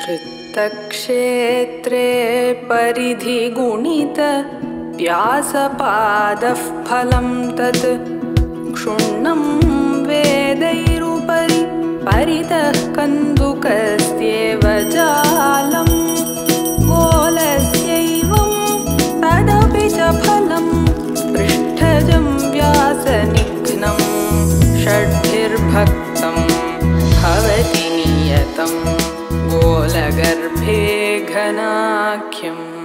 वृत्तक्षेत्रे परिधिगुणित व्यासपादः फलं तत् क्षुण्णं वेदैरुपरि परितः कन्दुकस्येव जालं गोलस्यैवं तदपि च फलं पृष्ठजं व्यासनिघ्नं षड्भिर्भक्तं भवति नियतं गोलगर्भे घनाख्यम्।